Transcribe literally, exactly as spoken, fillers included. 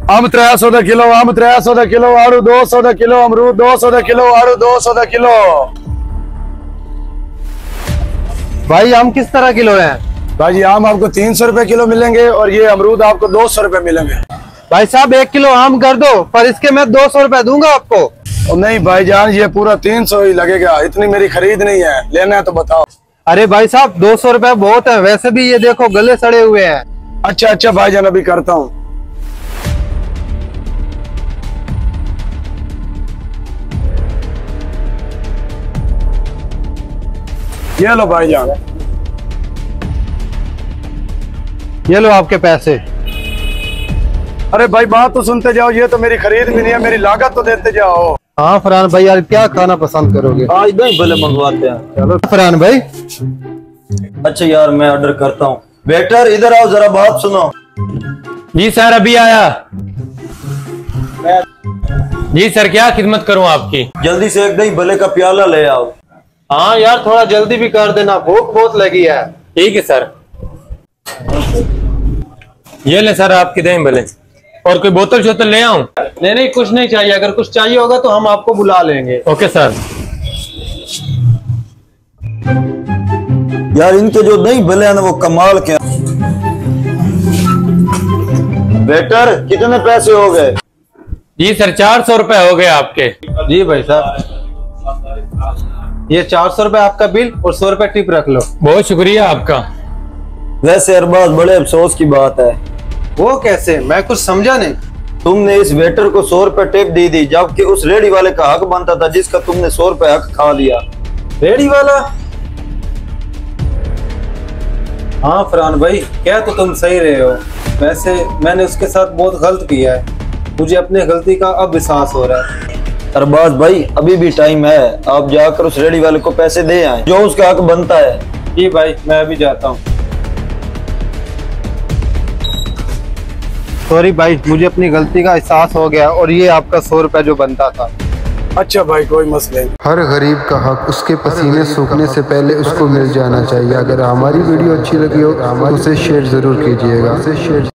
आम त्रै सौ का किलो, आम त्रै सौ का किलो, आड़ू दो सौ का किलो, अमरूद दो सौ का किलो, आड़ू दो सौ का किलो। भाई आम किस तरह किलो है? भाई जी आम आपको तीन सौ रुपए किलो मिलेंगे और ये अमरूद आपको दो सौ रुपए मिलेंगे। भाई साहब एक किलो आम कर दो, पर इसके मैं दो सौ रुपए दूंगा आपको। और नहीं भाईजान, ये पूरा तीन सौ ही लगेगा, इतनी मेरी खरीद नहीं है, लेना है तो बताओ। अरे भाई साहब दो सौ रुपए बहुत है, वैसे भी ये देखो गले सड़े हुए हैं। अच्छा अच्छा भाईजान, अभी करता हूँ। ये लो भाईजान। ये लो आपके पैसे। अरे भाई बात तो सुनते जाओ, ये तो मेरी खरीद भी नहीं है, मेरी लागत तो देते जाओ। हाँ फरहान भाई, यार क्या खाना पसंद करोगे? आज दही भले मंगवाते हैं। चलो फरहान भाई। अच्छा यार मैं ऑर्डर करता हूँ। वेटर इधर आओ, जरा बात सुनो। जी सर अभी आया। जी सर क्या खिदमत करूँ आपकी? जल्दी से एक दही भले का प्याला ले आओ। हाँ यार थोड़ा जल्दी भी कर देना, भूख बहुत लगी है। ठीक है सर। ये ले सर आपकी दही भले। और कोई बोतल शोतल ले आऊं? नहीं नहीं कुछ नहीं चाहिए, अगर कुछ चाहिए होगा तो हम आपको बुला लेंगे। Okay sir. यार इनके जो दही भले हैं ना वो कमाल के। वेटर कितने पैसे हो गए? जी सर चार सौ रुपए हो गए आपके। जी भाई साहब, ये चार सौ रुपए आपका बिल और सौ रुपए टिप रख लो। बहुत शुक्रिया आपका। वैसे अरबाज बड़े अफसोस की बात है। वो कैसे? मैं कुछ समझा नहीं। तुमने इस वेटर को सौ रुपए टिप दी थी, जबकि उस रेडी वाले का हक बनता था जिसका तुमने सौ रुपए हक खा लिया। रेडी वाला? हाँ फरहान भाई, क्या तो तुम सही रहे हो। वैसे मैंने उसके साथ बहुत गलत किया है, मुझे अपनी गलती का अब एहसास हो रहा है। अरबाज भाई अभी भी टाइम है, आप जाकर उस रेडी वाले को पैसे दे आए जो उसका हक बनता है। जी भाई मैं अभी जाता हूँ। सॉरी भाई, मुझे अपनी गलती का एहसास हो गया और ये आपका सौ रुपया जो बनता था। अच्छा भाई कोई मसला नहीं। हर गरीब का हक उसके पसीने सूखने से पहले उसको मिल जाना चाहिए। अगर हमारी वीडियो अच्छी लगी हो तो उसे शेयर जरूर कीजिएगा। उसे शेयर